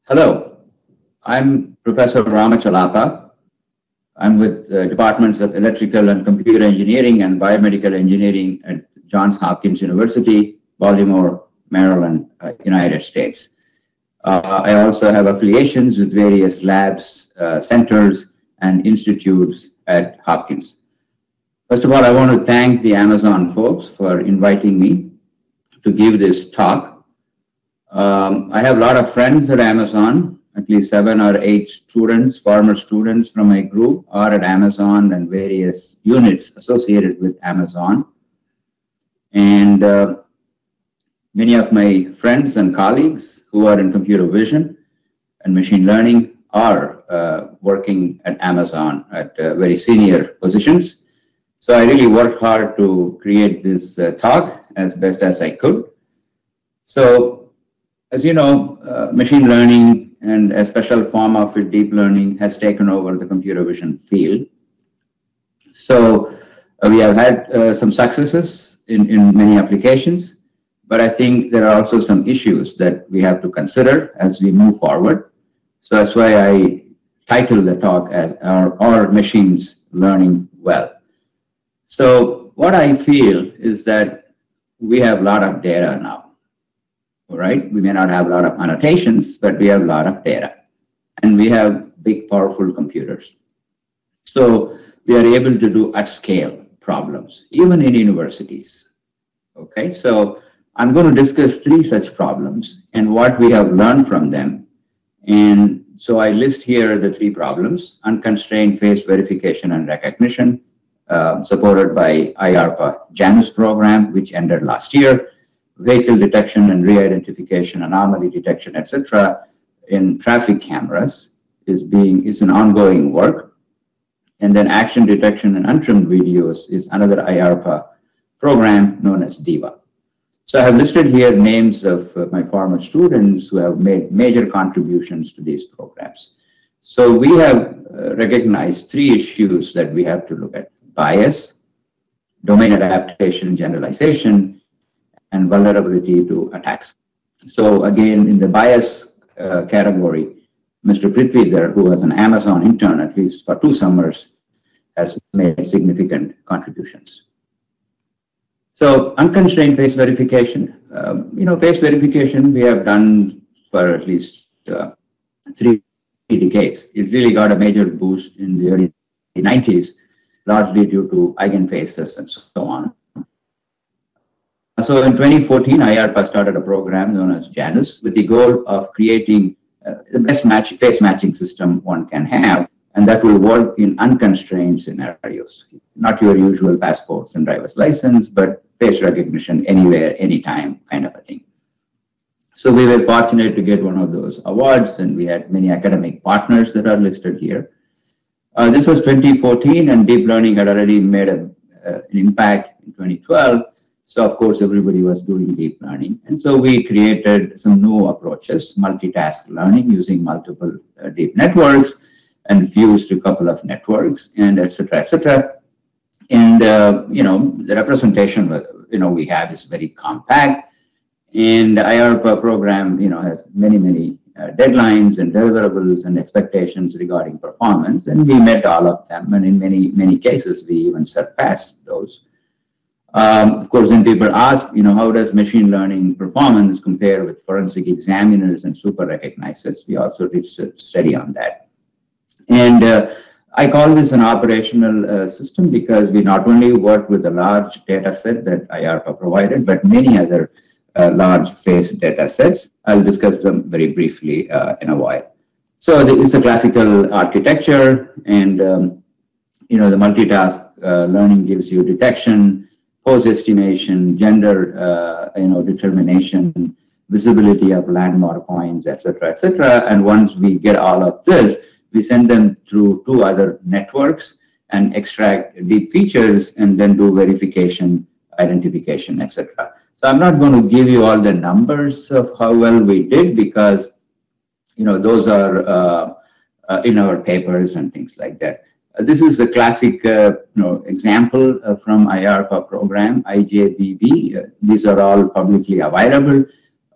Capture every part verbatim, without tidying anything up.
Hello, I'm Professor Ramachalapa. I'm with the Departments of Electrical and Computer Engineering and Biomedical Engineering at Johns Hopkins University, Baltimore, Maryland, uh, United States. Uh, I also have affiliations with various labs, uh, centers, and institutes at Hopkins. First of all, I want to thank the Amazon folks for inviting me to give this talk. Um, I have a lot of friends at Amazon, at least seven or eight students, former students from my group are at Amazon and various units associated with Amazon. And uh, many of my friends and colleagues who are in computer vision and machine learning are uh, working at Amazon at uh, very senior positions. So I really worked hard to create this uh, talk as best as I could. So, as you know, uh, machine learning and a special form of it, deep learning, has taken over the computer vision field. So uh, we have had uh, some successes in, in many applications, but I think there are also some issues that we have to consider as we move forward. So that's why I titled the talk as Are, Are Machines Learning Well? So what I feel is that we have a lot of data now. All right, we may not have a lot of annotations, but we have a lot of data, and we have big, powerful computers. So we are able to do at scale problems, even in universities. Okay, so I'm going to discuss three such problems and what we have learned from them. And so I list here the three problems: unconstrained face verification and recognition, uh, supported by IARPA Janus program, which ended last year. Vehicle detection and re-identification, anomaly detection, et cetera, in traffic cameras is being is an ongoing work. And then action detection and untrimmed videos is another IARPA program known as DIVA. So I have listed here names of uh, my former students who have made major contributions to these programs. So we have uh, recognized three issues that we have to look at: bias, domain adaptation, generalization, and vulnerability to attacks. So again, in the bias uh, category, Mister Prithvi, who was an Amazon intern at least for two summers, has made significant contributions. So unconstrained face verification, um, you know, face verification we have done for at least uh, three decades. It really got a major boost in the early nineties, largely due to eigenfaces and so on. So in twenty fourteen, IARPA started a program known as Janus with the goal of creating uh, the best match, face matching system one can have, and that will work in unconstrained scenarios. Not your usual passports and driver's license, but face recognition anywhere, anytime kind of a thing. So we were fortunate to get one of those awards, and we had many academic partners that are listed here. Uh, this was twenty fourteen, and deep learning had already made a, uh, an impact in twenty twelve. So of course, everybody was doing deep learning. And so we created some new approaches, multitask learning using multiple uh, deep networks and fused a couple of networks and et cetera, et cetera. And, uh, you know, the representation, you know, we have is very compact. And the IARPA program, you know, has many, many uh, deadlines and deliverables and expectations regarding performance. And we met all of them. And in many, many cases, we even surpassed those. Um, of course, when people ask, you know, how does machine learning performance compare with forensic examiners and super recognizers? We also did a study on that. And uh, I call this an operational uh, system because we not only work with a large data set that IARPA provided, but many other uh, large face data sets. I'll discuss them very briefly uh, in a while. So the, it's a classical architecture, and, um, you know, the multitask uh, learning gives you detection, pose estimation, gender, uh, you know, determination, visibility of landmark points, et cetera, et cetera. And once we get all of this, we send them through two other networks and extract deep features and then do verification, identification, et cetera. So I'm not going to give you all the numbers of how well we did because, you know, those are uh, uh, in our papers and things like that. Uh, this is a classic uh, you know, example uh, from IARPA program, I J B B. Uh, these are all publicly available.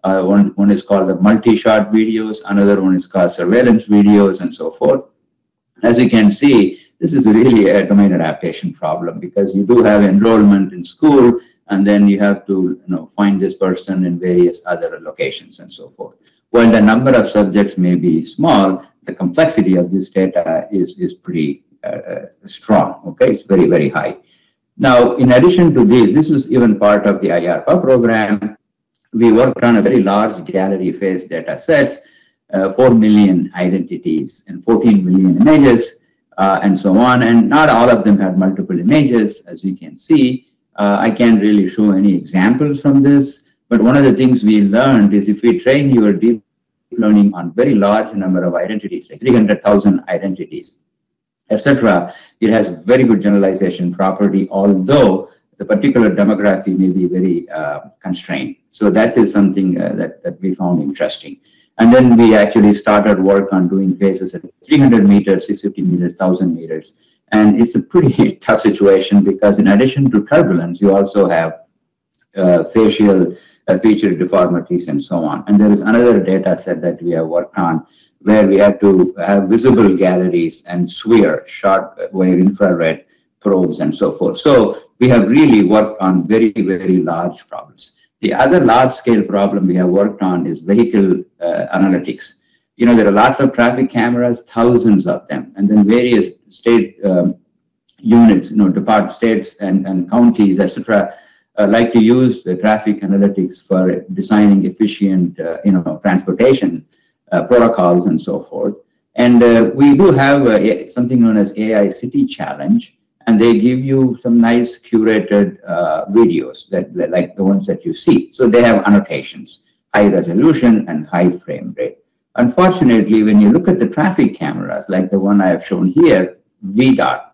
Uh, one, one is called the multi-shot videos, another one is called surveillance videos, and so forth. As you can see, this is really a domain adaptation problem because you do have enrollment in school, and then you have to you know, find this person in various other locations and so forth. While the number of subjects may be small, the complexity of this data is, is pretty uh, strong, okay? It's very, very high. Now, in addition to this, this was even part of the I A R P A program. We worked on a very large gallery phase data sets, uh, four million identities and fourteen million images, uh, and so on. And not all of them had multiple images, as you can see. Uh, I can't really show any examples from this, but one of the things we learned is if we train your deep learning on very large number of identities, like three hundred thousand identities, et cetera, it has very good generalization property, although the particular demography may be very uh, constrained. So that is something uh, that, that we found interesting. And then we actually started work on doing phases at three hundred meters, six hundred fifty meters, one thousand meters. And it's a pretty tough situation because in addition to turbulence, you also have uh, facial uh, feature deformities and so on. And there is another data set that we have worked on where we have to have visible galleries and SWIR, short wave infrared probes and so forth. So we have really worked on very, very large problems. The other large scale problem we have worked on is vehicle uh, analytics. You know, there are lots of traffic cameras, thousands of them, and then various state um, units, you know, department states and, and counties, et cetera, uh, like to use the traffic analytics for designing efficient, uh, you know, transportation uh, protocols and so forth. And uh, we do have uh, something known as A I City Challenge, and they give you some nice curated uh, videos that, that like the ones that you see. So they have annotations, high resolution and high frame rate. Unfortunately, when you look at the traffic cameras, like the one I have shown here, V DOT,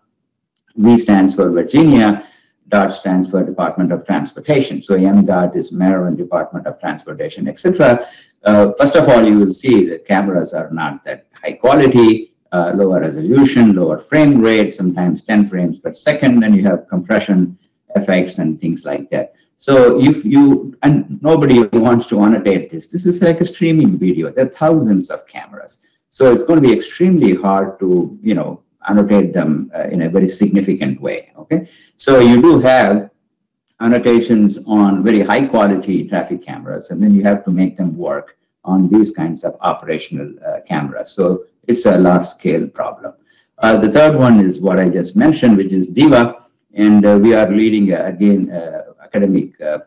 V stands for Virginia, DOT stands for Department of Transportation. So M DOT is Maryland Department of Transportation, et cetera. Uh, first of all, you will see the cameras are not that high quality, uh, lower resolution, lower frame rate, sometimes ten frames per second, and you have compression effects and things like that. So if you, and nobody wants to annotate this, this is like a streaming video. There are thousands of cameras. So it's going to be extremely hard to, you know, annotate them uh, in a very significant way, okay? So you do have annotations on very high quality traffic cameras, and then you have to make them work on these kinds of operational uh, cameras. So it's a large scale problem. Uh, the third one is what I just mentioned, which is DIVA, and uh, we are leading, uh, again, uh, academic uh,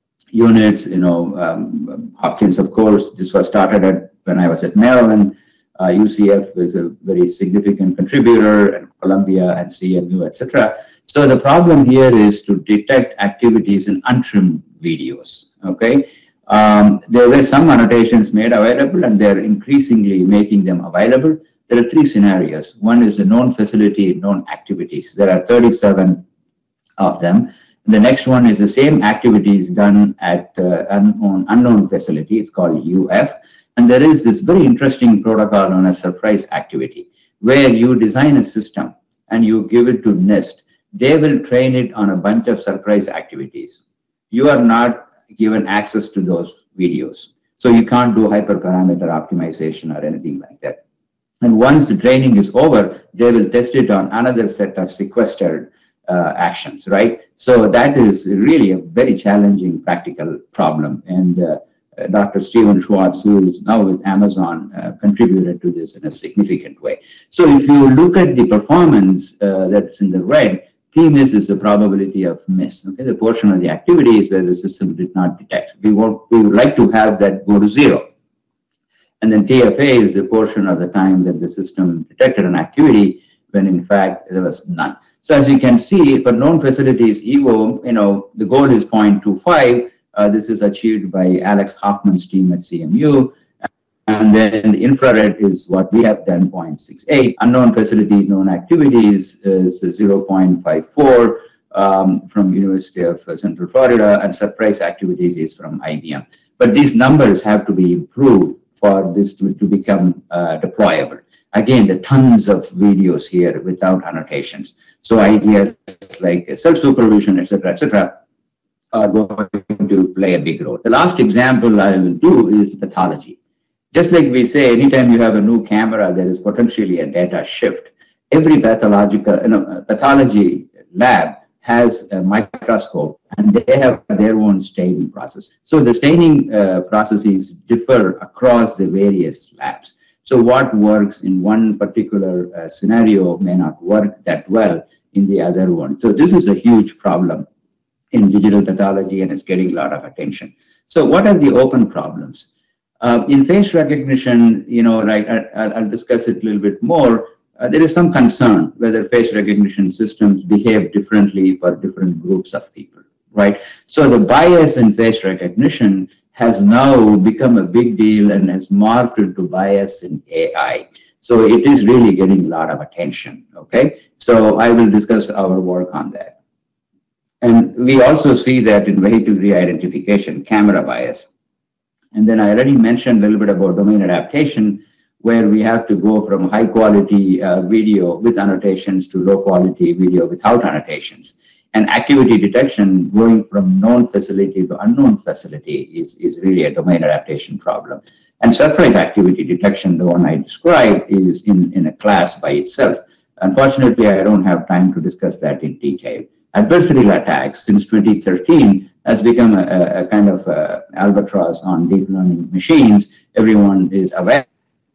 units, you know, um, Hopkins, of course, this was started at, when I was at Maryland. Uh, U C F is a very significant contributor, and Columbia and C M U, et cetera. So the problem here is to detect activities in untrimmed videos, okay? Um, there were some annotations made available, and they're increasingly making them available. There are three scenarios. One is a known facility, known activities. There are thirty-seven of them. The next one is the same activities done at uh, unknown, unknown facility. It's called U F. And there is this very interesting protocol known as surprise activity, where you design a system and you give it to NIST. They will train it on a bunch of surprise activities. You are not given access to those videos. So you can't do hyperparameter optimization or anything like that. And once the training is over, they will test it on another set of sequestered uh, actions, right? So that is really a very challenging practical problem. And uh, Uh, Doctor Steven Schwartz, who is now with Amazon, uh, contributed to this in a significant way. So if you look at the performance uh, that's in the red, P miss is the probability of miss. Okay, the portion of the activities where the system did not detect. We want, we would like to have that go to zero. And then T F A is the portion of the time that the system detected an activity when in fact there was none. So as you can see, for known facilities, E V O, you know, the goal is zero point two five. Uh, this is achieved by Alex Hoffman's team at C M U. And then the infrared is what we have done, zero point six eight. Unknown facility, known activities is zero point five four um, from University of Central Florida, and surprise activities is from I B M. But these numbers have to be improved for this to, to become uh, deployable. Again, the tons of videos here without annotations. So ideas like self-supervision, et cetera, et cetera, are going to play a big role. The last example I will do is pathology. Just like we say, anytime you have a new camera, there is potentially a data shift. Every pathological, you know, pathology lab has a microscope, and they have their own staining process. So the staining uh, processes differ across the various labs. So what works in one particular uh, scenario may not work that well in the other one. So this is a huge problem in digital pathology, and it's getting a lot of attention. So what are the open problems? Uh, in face recognition, you know, like I, I'll discuss it a little bit more. Uh, there is some concern whether face recognition systems behave differently for different groups of people, right? So the bias in face recognition has now become a big deal and has morphed into bias in A I. So it is really getting a lot of attention, okay? So I will discuss our work on that. And we also see that in vehicle re-identification, camera bias. And then I already mentioned a little bit about domain adaptation, where we have to go from high quality uh, video with annotations to low quality video without annotations. And activity detection, going from known facility to unknown facility, is, is really a domain adaptation problem. And surprise activity detection, the one I described, is in, in a class by itself. Unfortunately, I don't have time to discuss that in detail. Adversarial attacks since twenty thirteen has become a, a kind of a albatross on deep learning machines. Everyone is aware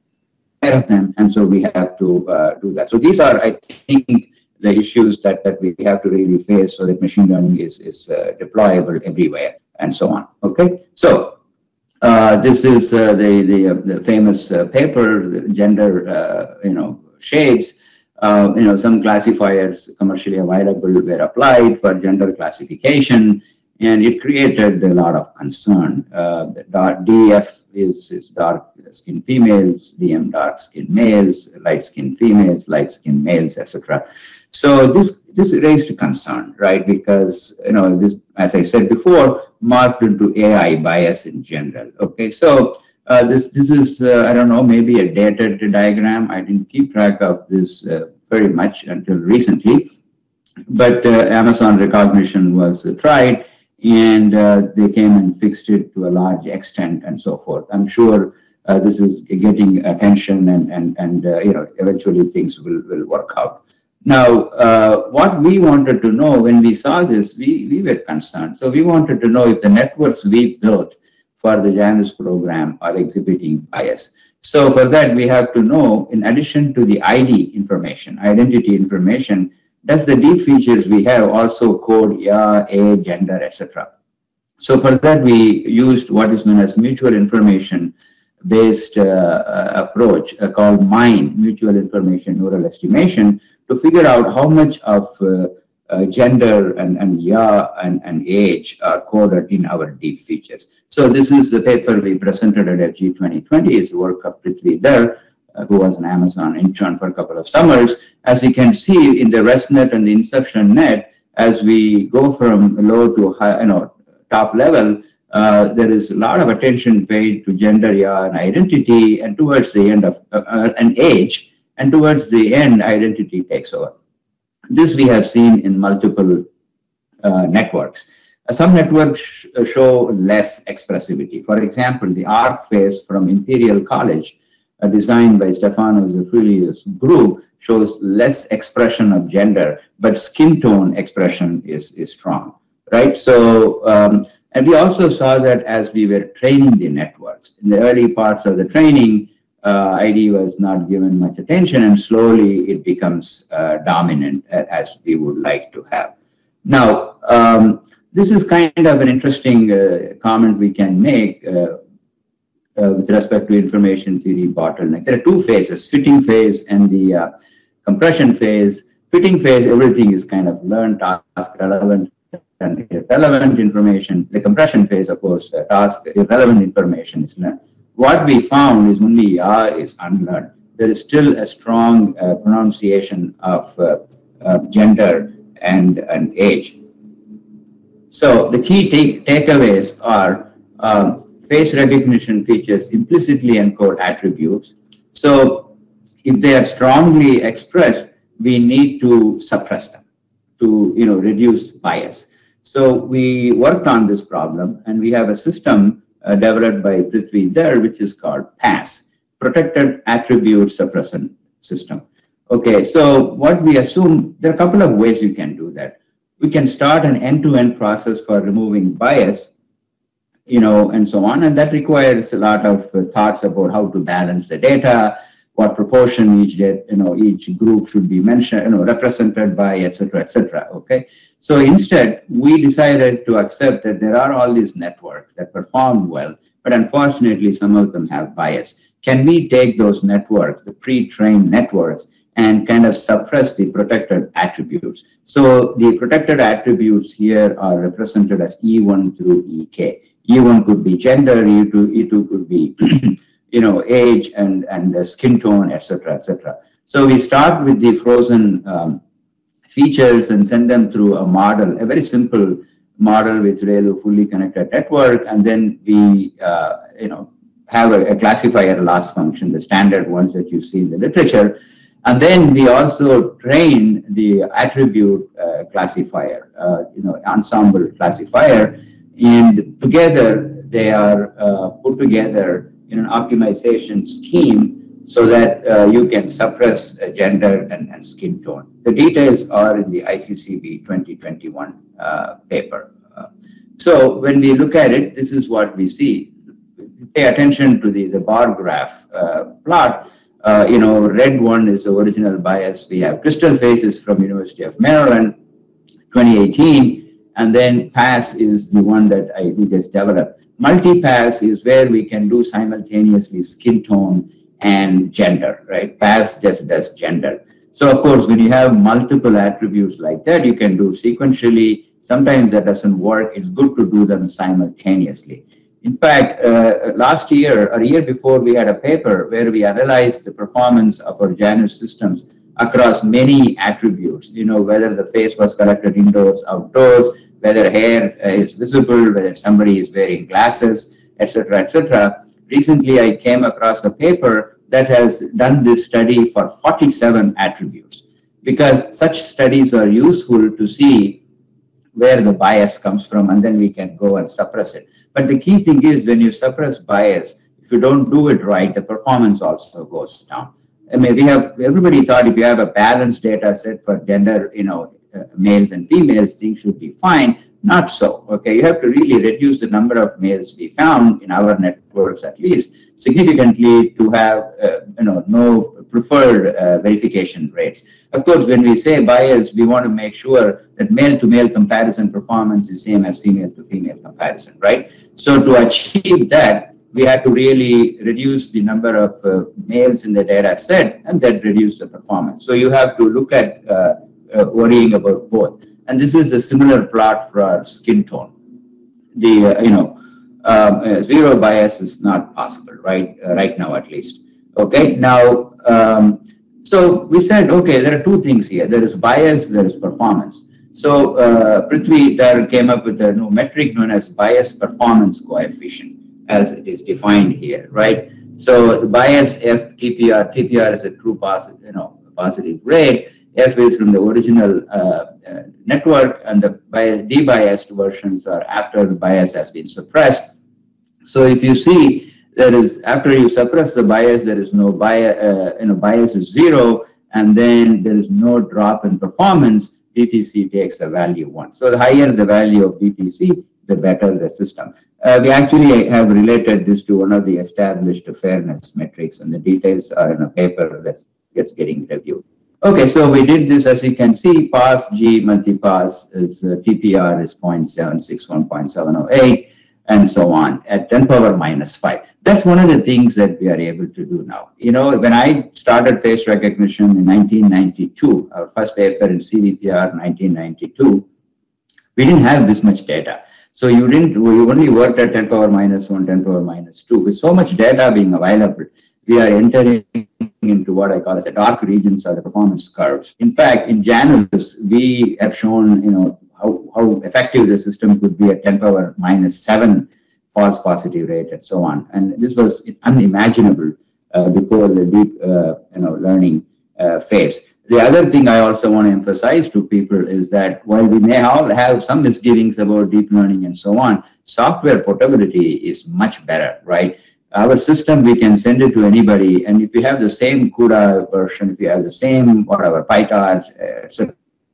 of them, and so we have to uh, do that. So these are, I think, the issues that, that we have to really face so that machine learning is, is uh, deployable everywhere and so on, okay? So uh, this is uh, the, the, uh, the famous uh, paper, the gender, uh, you know, shades. Uh, you know, some classifiers commercially available were applied for gender classification, and it created a lot of concern. Uh, the dark D F is, is dark skinned females, D M dark skinned males, light skinned females, light skinned males, et cetera. So this this raised concern, right? Because you know this, as I said before, morphed into A I bias in general. Okay, so uh, this this is uh, I don't know, maybe a dated diagram. I didn't keep track of this uh, very much until recently, but uh, Amazon Rekognition was uh, tried, and uh, they came and fixed it to a large extent and so forth. I'm sure uh, this is getting attention, and and and uh, you know eventually things will will work out. Now, uh, what we wanted to know when we saw this, we, we were concerned. So we wanted to know if the networks we built for the Janus program are exhibiting bias. So for that, we have to know, in addition to the I D information, identity information, does the deep features we have also code yeah, age, gender, et cetera. So for that, we used what is known as mutual information based uh, approach uh, called MINE, Mutual Information Neural Estimation, to figure out how much of uh, uh, gender and, and yeah and, and age are coded in our deep features. So this is the paper we presented at F G twenty twenty. It's the work of Prithvi Dhar, uh, who was an Amazon intern for a couple of summers. As you can see in the ResNet and the Inception Net, as we go from low to high, you know, top level, Uh, there is a lot of attention paid to gender, yeah, and identity, and towards the end of uh, uh, an age, and towards the end, identity takes over. This we have seen in multiple uh, networks. Uh, some networks sh show less expressivity. For example, the ARC face from Imperial College, uh, designed by Stefano Zeffirelli's group, shows less expression of gender, but skin tone expression is, is strong, right? So, um, and we also saw that as we were training the networks. In the early parts of the training, uh, I D was not given much attention, and slowly it becomes uh, dominant, as we would like to have. Now, um, this is kind of an interesting uh, comment we can make uh, uh, with respect to information theory bottleneck. There are two phases, fitting phase and the uh, compression phase. Fitting phase, everything is kind of learned, task relevant, and irrelevant information. The compression phase, of course, uh, task irrelevant information is learned. What we found is only yeah is unlearned. There is still a strong uh, pronunciation of uh, uh, gender and, and age. So the key take, takeaways are um, face recognition features implicitly encode attributes. So if they are strongly expressed, we need to suppress them to you know reduce bias. So we worked on this problem, and we have a system uh, developed by Prithvi there, which is called PASS, Protected Attribute Suppression System. Okay, so what we assume, there are a couple of ways you can do that. We can start an end-to-end process for removing bias, you know, and so on, and that requires a lot of uh, thoughts about how to balance the data, what proportion each, you know, each group should be mentioned, you know, represented by, et cetera, et cetera. Okay, so instead we decided to accept that there are all these networks that perform well, but unfortunately some of them have bias. Can we take those networks, the pre-trained networks, and kind of suppress the protected attributes? So the protected attributes here are represented as E one through E K. E one could be gender, E two, E two could be you know, age and, and the skin tone, et cetera, et cetera. So we start with the frozen um, features and send them through a model, a very simple model with ReLU fully connected network, and then we, uh, you know, have a, a classifier loss function, the standard ones that you see in the literature. And then we also train the attribute uh, classifier, uh, you know, ensemble classifier, and together they are uh, put together in an optimization scheme so that uh, you can suppress uh, gender and, and skin tone. The details are in the I C C B twenty twenty-one uh, paper. Uh, so when we look at it, this is what we see. Pay attention to the, the bar graph uh, plot. Uh, you know, red one is the original bias. We have crystal faces from University of Maryland, twenty eighteen, and then PASS is the one that I we just developed. Multi-pass is where we can do simultaneously skin tone and gender, right? PASS just does gender. So of course, when you have multiple attributes like that, you can do sequentially. Sometimes that doesn't work. It's good to do them simultaneously. In fact, uh, last year or a year before, we had a paper where we analyzed the performance of our Janus systems across many attributes, you know, whether the face was collected indoors, outdoors, whether hair is visible, whether somebody is wearing glasses, et cetera, et cetera. Recently, I came across a paper that has done this study for forty-seven attributes, because such studies are useful to see where the bias comes from, and then we can go and suppress it. But the key thing is, when you suppress bias, if you don't do it right, the performance also goes down. I mean, we have, everybody thought if you have a balanced data set for gender, you know, uh, males and females, things should be fine. Not so, okay? You have to really reduce the number of males we found in our networks, at least, significantly, to have, uh, you know, no preferred uh, verification rates. Of course, when we say bias, we want to make sure that male-to-male comparison performance is same as female-to-female comparison, right? So to achieve that, we had to really reduce the number of uh, males in the data set, and then reduce the performance. So you have to look at uh, uh, worrying about both. And this is a similar plot for our skin tone. The, uh, you know, um, uh, zero bias is not possible, right? Uh, right now, at least. Okay, now, um, so we said, okay, there are two things here. There is bias, there is performance. So uh, Prithvi there came up with a new metric known as bias performance coefficient, as it is defined here, right? So the bias F T P R, T P R is a true positive, you know, positive rate. F is from the original uh, uh, network, and the bias, debiased versions are after the bias has been suppressed. So if you see, there is, after you suppress the bias, there is no bias, uh, you know, bias is zero, and then there is no drop in performance. B P C takes a value one. So the higher the value of B P C, the better the system. Uh, we actually have related this to one of the established fairness metrics, and the details are in a paper that gets getting reviewed. Okay, so we did this, as you can see, pass G multi-pass is uh, T P R is zero point seven six one, zero point seven zero eight, and so on at ten power minus five. That's one of the things that we are able to do now. You know, when I started face recognition in nineteen ninety-two, our first paper in C V P R nineteen ninety-two, we didn't have this much data. So you didn't, we only worked at ten power minus one, ten power minus two. With so much data being available, we are entering into what I call as the dark regions of the performance curves. In fact, in Janus, we have shown, you know, how, how effective the system could be at ten power minus seven false positive rate and so on. And this was unimaginable uh, before the deep, uh, you know, learning uh, phase. The other thing I also want to emphasize to people is that while we may all have some misgivings about deep learning and so on, software portability is much better, right? Our system, we can send it to anybody, and if you have the same CUDA version, if you have the same whatever PyTorch, et cetera,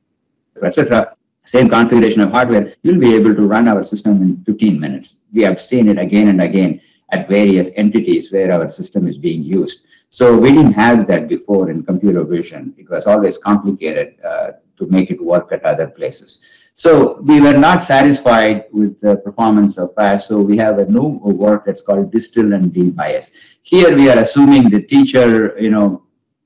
et cetera, same configuration of hardware, you'll be able to run our system in fifteen minutes. We have seen it again and again at various entities where our system is being used. So we didn't have that before in computer vision. It was always complicated uh, to make it work at other places. So we were not satisfied with the performance of F A S, so we have a new work that's called distill and debias. Here we are assuming the teacher, you know,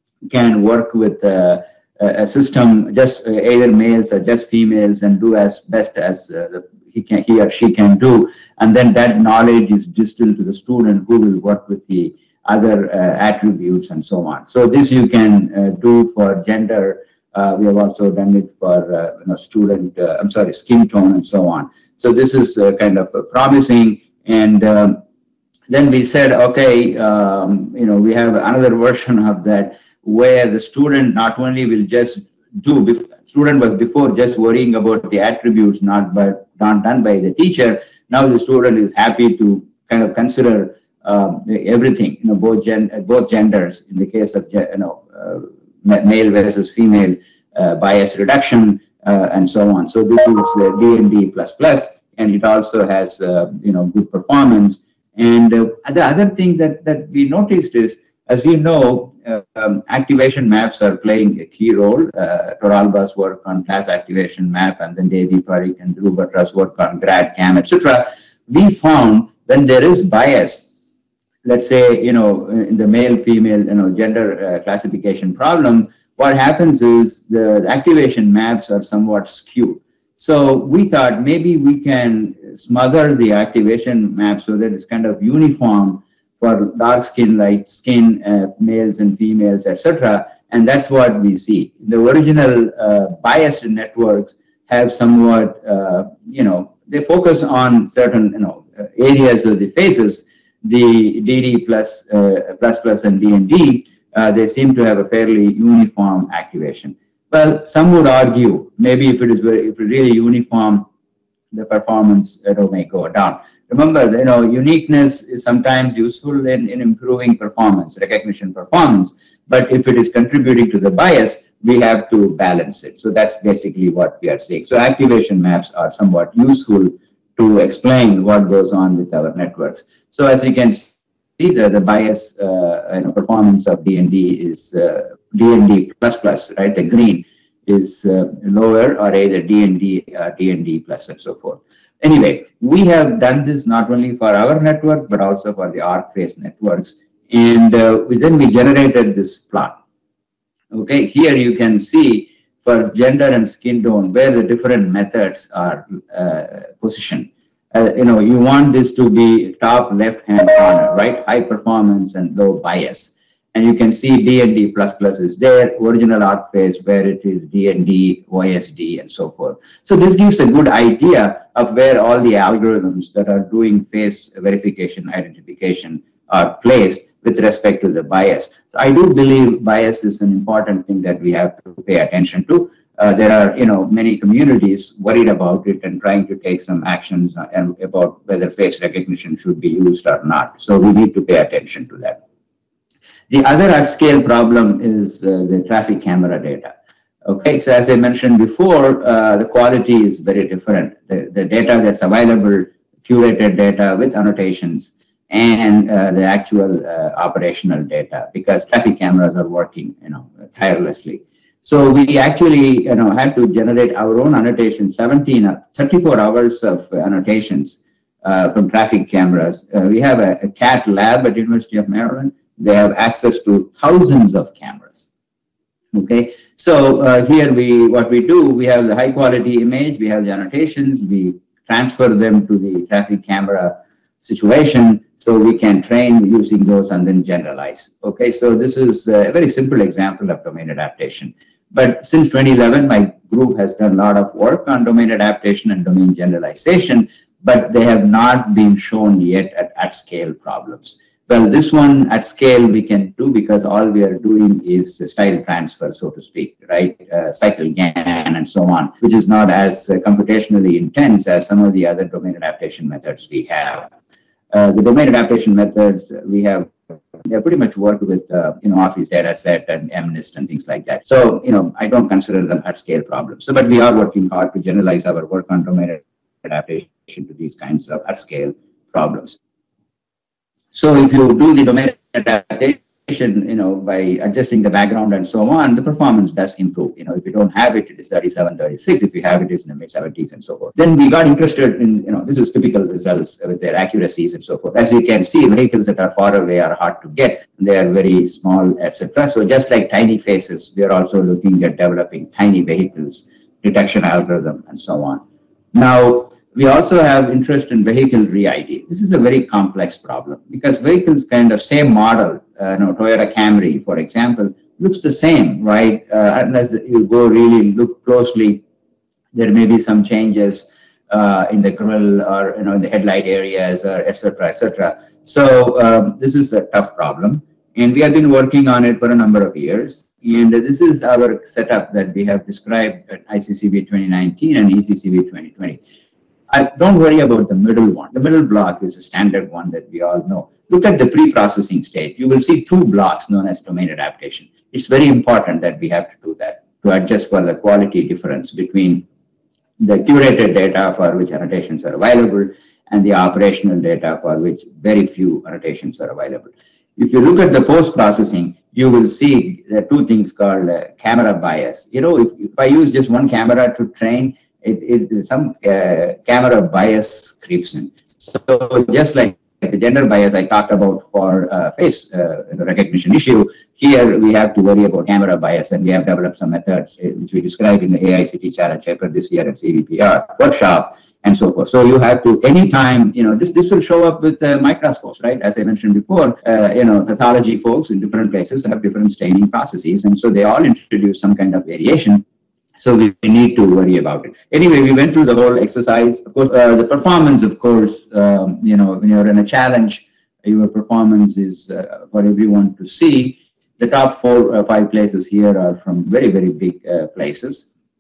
can work with uh, a system, just uh, either males or just females, and do as best as uh, the, he can, he or she can do, and then that knowledge is distilled to the student who will work with the other uh, attributes and so on. So this you can uh, do for gender. Uh, we have also done it for uh, you know, student, uh, I'm sorry, skin tone and so on. So this is uh, kind of uh, promising. And um, then we said, okay, um, you know, we have another version of that where the student not only will just do, student was before just worrying about the attributes not, by, not done by the teacher. Now the student is happy to kind of consider um, everything, you know, both, gen both genders in the case of, you know, uh, male versus female uh, bias reduction uh, and so on. So this is uh, D and D plus plus, and it also has uh, you know, good performance. And uh, the other thing that that we noticed is, as you know, uh, um, activation maps are playing a key role. Uh, Toralba's work on class activation map, and then Devi Parikh and Dhruv Batra's work on GradCam, et cetera. We found when there is bias, let's say, you know, in the male-female, you know, gender uh, classification problem, what happens is the activation maps are somewhat skewed. So we thought maybe we can smother the activation map so that it's kind of uniform for dark skin, light skin, uh, males and females, et cetera. And that's what we see. The original uh, biased networks have somewhat, uh, you know, they focus on certain, you know, areas of the faces. The D D plus, uh, plus plus and D and D, uh, they seem to have a fairly uniform activation. Well, some would argue maybe if it is very, if it really uniform, the performance you know, may go down. Remember, you know, uniqueness is sometimes useful in, in improving performance, recognition performance. But if it is contributing to the bias, we have to balance it. So that's basically what we are saying. So activation maps are somewhat useful to explain what goes on with our networks. So as you can see, the, the bias uh, you know, performance of D and D is uh, D and D plus plus, right? The green is uh, lower, or either D and D, uh, D and D plus, and so forth. Anyway, we have done this not only for our network, but also for the ArcFace networks. And uh, then we generated this plot. Okay, here you can see for gender and skin tone where the different methods are uh, positioned. Uh, you know, you want this to be top left-hand corner, right? High performance and low bias. And you can see D and D plus plus is there, original ArcFace where it is D and D, Y S D, and so forth. So this gives a good idea of where all the algorithms that are doing face verification, identification are placed with respect to the bias. So I do believe bias is an important thing that we have to pay attention to. Uh, there are, you know, many communities worried about it and trying to take some actions uh, and about whether face recognition should be used or not. So we need to pay attention to that. The other at-scale problem is uh, the traffic camera data. Okay, so as I mentioned before, uh, the quality is very different. The, the data that's available, curated data with annotations, and uh, the actual uh, operational data, because traffic cameras are working, you know, tirelessly. So we actually, you know, had to generate our own annotations, seventeen, thirty-four hours of annotations uh, from traffic cameras. Uh, we have a, a C A T lab at University of Maryland. They have access to thousands of cameras. Okay, so uh, here we, what we do, we have the high quality image, we have the annotations, we transfer them to the traffic camera situation, so we can train using those and then generalize. Okay, so this is a very simple example of domain adaptation. But since twenty eleven, my group has done a lot of work on domain adaptation and domain generalization, but they have not been shown yet at, at scale problems. Well, this one at scale we can do because all we are doing is style transfer, so to speak, right? Uh, cycle GAN and so on, which is not as uh, computationally intense as some of the other domain adaptation methods we have. Uh, the domain adaptation methods we have, they pretty much work with, uh, you know, Office data set and MNIST and things like that. So, you know, I don't consider them at scale problems. So, but we are working hard to generalize our work on domain adaptation to these kinds of at scale problems. So if you do the domain adaptation, you know, by adjusting the background and so on, the performance does improve. You know, if you don't have it, it is thirty-seven, thirty-six. If you have it, it's in the mid seventies and so forth. Then we got interested in, you know, this is typical results with their accuracies and so forth. As you can see, vehicles that are far away are hard to get. They are very small, et cetera. So just like tiny faces, we are also looking at developing tiny vehicles, detection algorithm, and so on. Now, we also have interest in vehicle re-I D. This is a very complex problem because vehicles kind of same model, uh, you know, Toyota Camry, for example, looks the same, right? Uh, unless you go really look closely, there may be some changes uh, in the grille or, you know, in the headlight areas, or et cetera, et cetera. So um, this is a tough problem, and we have been working on it for a number of years. And this is our setup that we have described at I C C B twenty nineteen and E C C B twenty twenty. I don't worry about the middle one. The middle block is a standard one that we all know. Look at the pre-processing state. You will see two blocks known as domain adaptation. It's very important that we have to do that to adjust for the quality difference between the curated data for which annotations are available and the operational data for which very few annotations are available. If you look at the post-processing, you will see the two things called uh, camera bias. You know, if, if I use just one camera to train, It, it some uh, camera bias creeps in. So just like the gender bias I talked about for uh, face uh, recognition issue, here we have to worry about camera bias, and we have developed some methods uh, which we described in the A I C T challenge paper this year at C V P R workshop and so forth. So you have to, anytime, you know, this, this will show up with uh, microscopes, right? As I mentioned before, uh, you know, pathology folks in different places have different staining processes, and so they all introduce some kind of variation. So we need to worry about it. Anyway, we went through the whole exercise. Of course, uh, the performance, of course, um, you know, when you're in a challenge, your performance is uh, for everyone to see. The top four or five places here are from very, very big uh, places.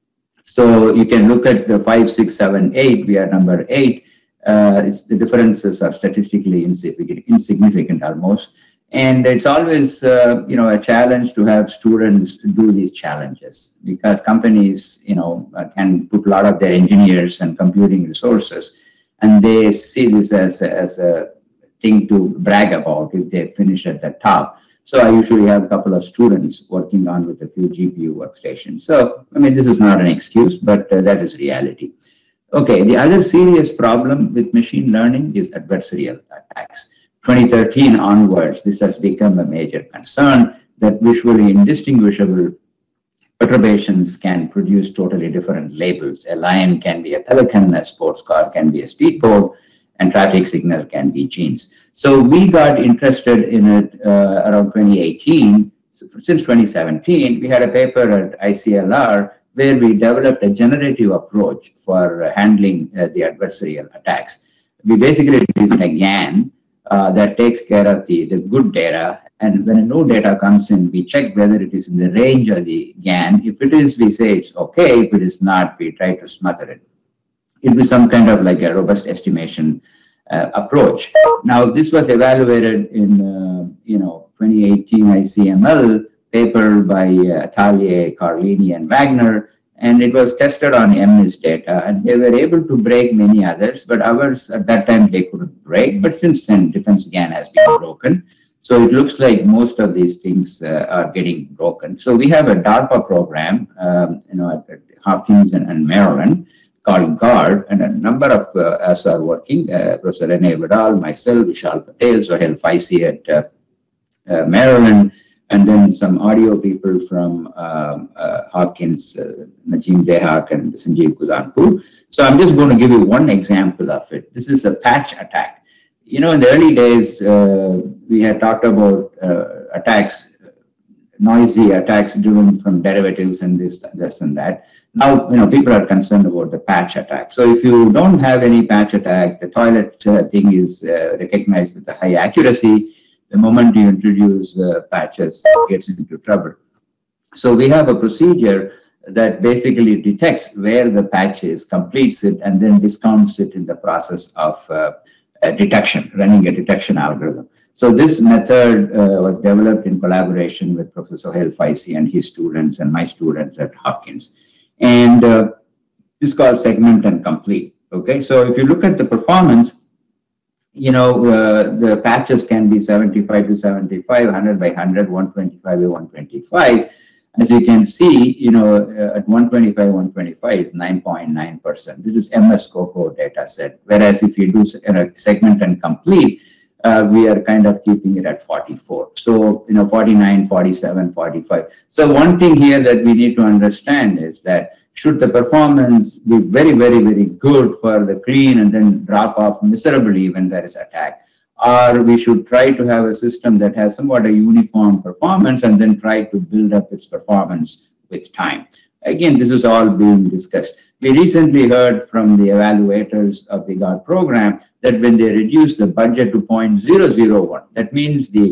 So you can look at the five, six, seven, eight. We are number eight. Uh, it's, the differences are statistically insignificant, insignificant almost. And it's always, uh, you know, a challenge to have students do these challenges because companies, you know, can put a lot of their engineers and computing resources, and they see this as a, as a thing to brag about if they finish at the top. So I usually have a couple of students working on with a few G P U workstations. So, I mean, this is not an excuse, but uh, that is reality. Okay, the other serious problem with machine learning is adversarial attacks. twenty thirteen onwards, this has become a major concern that visually indistinguishable perturbations can produce totally different labels. A lion can be a pelican, a sports car can be a speedboat, and traffic signal can be genes. So we got interested in it uh, around twenty eighteen. So since twenty seventeen, we had a paper at I C L R where we developed a generative approach for handling uh, the adversarial attacks. We basically designed a GAN Uh, that takes care of the, the good data. And when a new data comes in, we check whether it is in the range of the GAN. If it is, we say it's okay. If it is not, we try to smother it. It was some kind of like a robust estimation uh, approach. Now, this was evaluated in, uh, you know, twenty eighteen I C M L paper by uh, Atelier, Carlini, and Wagner. And it was tested on MNIST data, and they were able to break many others, but ours at that time they couldn't break. But since then, defense GAN has been broken. So it looks like most of these things uh, are getting broken. So we have a DARPA program, um, you know, at, at Hopkins and, and Maryland called GUARD, and a number of uh, us are working. Uh, Professor Rene Vidal, myself, Vishal Patel, Sohail Faisi at uh, uh, Maryland, and then some audio people from um, uh, Hopkins, uh, Najim Dehak and Sanjeev Kudanpur. So I'm just going to give you one example of it. This is a patch attack. You know, in the early days, uh, we had talked about uh, attacks, noisy attacks driven from derivatives and this, this and that. Now, you know, people are concerned about the patch attack. So if you don't have any patch attack, the toilet uh, thing is uh, recognized with a high accuracy. the moment you introduce uh, patches, it gets into trouble. So we have a procedure that basically detects where the patch is, completes it, and then discounts it in the process of uh, uh, detection, running a detection algorithm. So this method uh, was developed in collaboration with Professor Sohail Faisi and his students and my students at Hopkins. And uh, this is called segment and complete. Okay, so if you look at the performance, you know, uh, the patches can be seventy-five to seventy-five, one hundred by one hundred, one twenty-five by one twenty-five. As you can see, you know, uh, at one twenty-five, one twenty-five is nine point nine percent. This is M S COCO data set. Whereas if you do uh, segment and complete, uh, we are kind of keeping it at forty-four. So, you know, forty-nine, forty-seven, forty-five. So one thing here that we need to understand is that should the performance be very, very, very good for the clean and then drop off miserably when there is attack, or we should try to have a system that has somewhat a uniform performance and then try to build up its performance with time. Again, this is all being discussed. We recently heard from the evaluators of the GOT program that when they reduce the budget to zero point zero zero one, that means the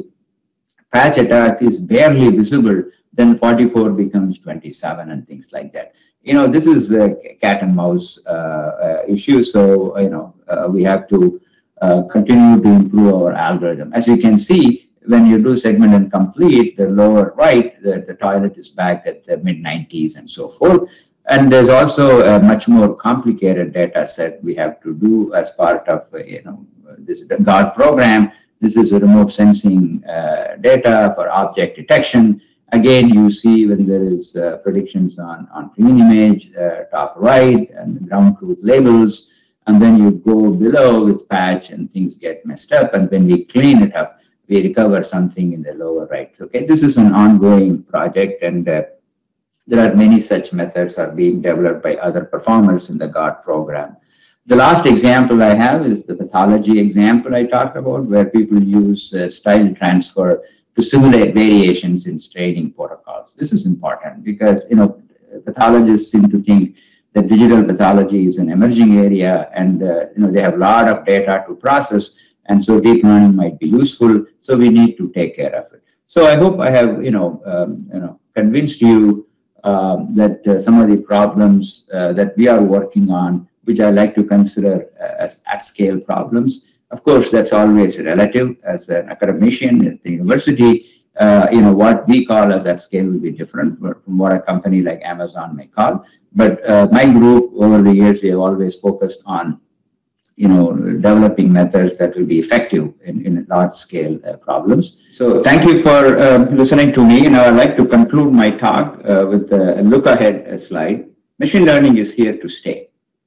patch attack is barely visible, then forty-four becomes twenty-seven and things like that. You know, this is a cat and mouse uh, uh, issue, so, you know, uh, we have to uh, continue to improve our algorithm. As you can see, when you do segment and complete, the lower right, the, the toilet is back at the mid nineties and so forth. And there's also a much more complicated data set we have to do as part of, uh, you know, this the GOT program. This is a remote sensing uh, data for object detection. Again, you see when there is uh, predictions on, on clean image, uh, top right, and ground truth labels, and then you go below with patch and things get messed up, and when we clean it up, we recover something in the lower right. Okay, this is an ongoing project, and uh, there are many such methods are being developed by other performers in the GOT program. The last example I have is the pathology example I talked about, where people use uh, style transfer to simulate variations in staining protocols. This is important because, you know, pathologists seem to think that digital pathology is an emerging area, and uh, you know, they have a lot of data to process, and so deep learning might be useful. So we need to take care of it. So I hope I have, you know, um, you know, convinced you um, that uh, some of the problems uh, that we are working on, which I like to consider uh, as at-scale problems. Of course, that's always relative. As an academician at the university, uh, you know, what we call as at scale will be different from what a company like Amazon may call. But uh, my group, over the years, we have always focused on, you know, developing methods that will be effective in, in large-scale uh, problems. So thank you for uh, listening to me. Now I'd like to conclude my talk uh, with a look-ahead slide. Machine learning is here to stay.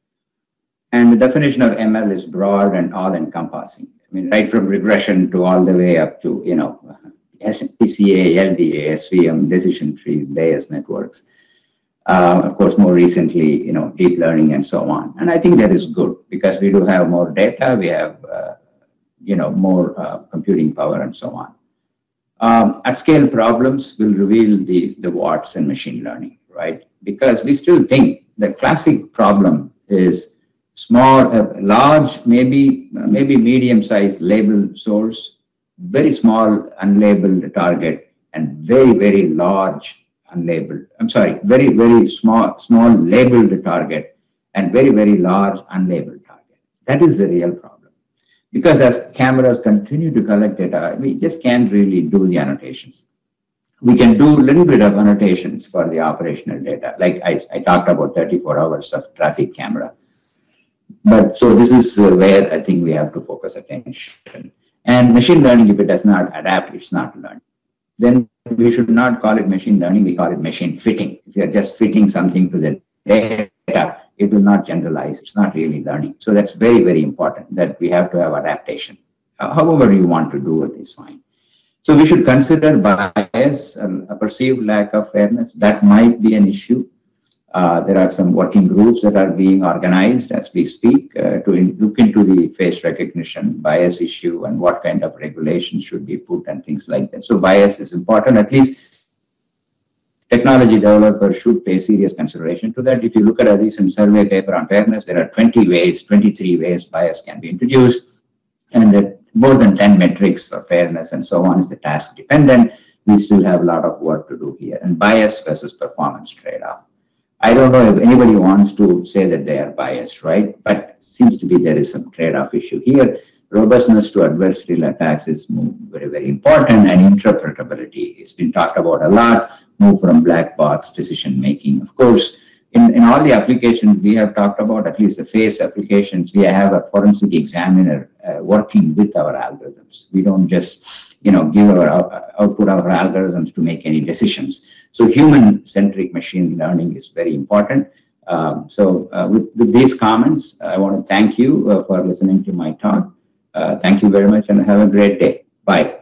And the definition of M L is broad and all-encompassing. I mean, right from regression to all the way up to, you know, P C A, L D A, S V M, decision trees, Bayes networks. Uh, of course, more recently, you know, deep learning and so on. And I think that is good because we do have more data, we have, uh, you know, more uh, computing power and so on. Um, at-scale problems will reveal the, the what's in machine learning, right? Because we still think the classic problem is small, uh, large, maybe maybe medium-sized labeled source, very small unlabeled target, and very, very large unlabeled, I'm sorry, very, very small, small labeled target, and very, very large unlabeled target. That is the real problem. Because as cameras continue to collect data, we just can't really do the annotations. We can do a little bit of annotations for the operational data. Like I, I talked about thirty-four hours of traffic camera. But so this is uh, where I think we have to focus attention. And machine learning, if it does not adapt, it's not learning. Then we should not call it machine learning, we call it machine fitting. If you're just fitting something to the data, it will not generalize. It's not really learning. So that's very, very important that we have to have adaptation. Uh, however you want to do it is fine. So we should consider bias and a perceived lack of fairness. That might be an issue. Uh, there are some working groups that are being organized as we speak uh, to in, look into the face recognition bias issue and what kind of regulations should be put and things like that. So bias is important. At least technology developers should pay serious consideration to that. If you look at a recent survey paper on fairness, there are twenty ways, twenty-three ways bias can be introduced. And that more than ten metrics for fairness and so on is the task dependent. We still have a lot of work to do here. And bias versus performance trade-off. I don't know if anybody wants to say that they are biased, right? But it seems to be there is some trade-off issue here. Robustness to adversarial attacks is very, very important, and interpretability has been talked about a lot. Move from black box decision making. Of course, in, in all the applications we have talked about, at least the face applications, we have a forensic examiner uh, working with our algorithms. We don't just, you know, give our output our algorithms to make any decisions. So human-centric machine learning is very important. Um, so uh, with, with these comments, I want to thank you uh, for listening to my talk. Uh, thank you very much and have a great day. Bye.